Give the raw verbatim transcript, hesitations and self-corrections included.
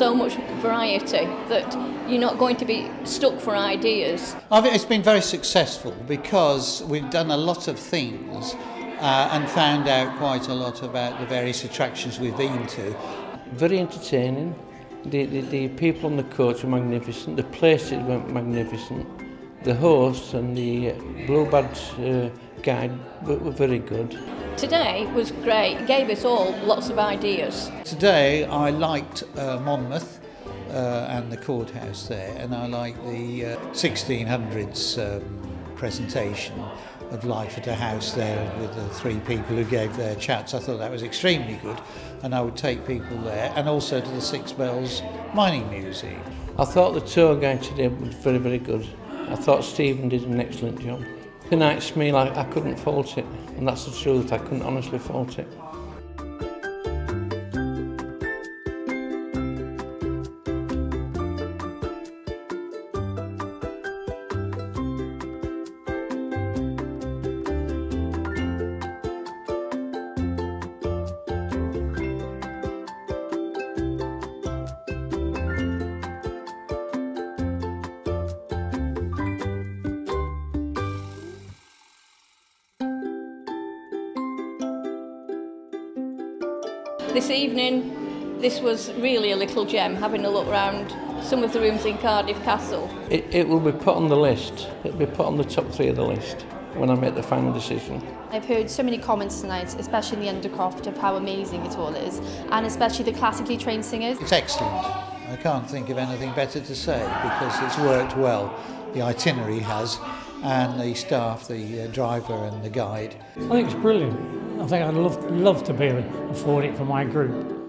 so much variety that you're not going to be stuck for ideas. I think it's been very successful because we've done a lot of things uh, and found out quite a lot about the various attractions we've been to. Very entertaining. The, the, the people on the coach were magnificent, the places were magnificent, the hosts and the Blue Badge uh, guide were, were very good. Today was great, it gave us all lots of ideas. Today I liked uh, Monmouth uh, and the courthouse there, and I liked the uh, sixteen hundreds um, presentation of life at a house there with the three people who gave their chats. I thought that was extremely good, and I would take people there, and also to the Six Bells Mining Museum. I thought the tour guide today was very, very good. I thought Stephen did an excellent job. Tonight's meal, I, I couldn't fault it, and that's the truth, I couldn't honestly fault it. This evening, this was really a little gem, having a look round some of the rooms in Cardiff Castle. It, it will be put on the list, it will be put on the top three of the list when I make the final decision. I've heard so many comments tonight, especially in the Undercroft, of how amazing it all is, and especially the classically trained singers. It's excellent. I can't think of anything better to say because it's worked well. The itinerary has, and the staff, the uh, driver and the guide. I think it's brilliant. I think I'd love, love to be able to afford it for my group.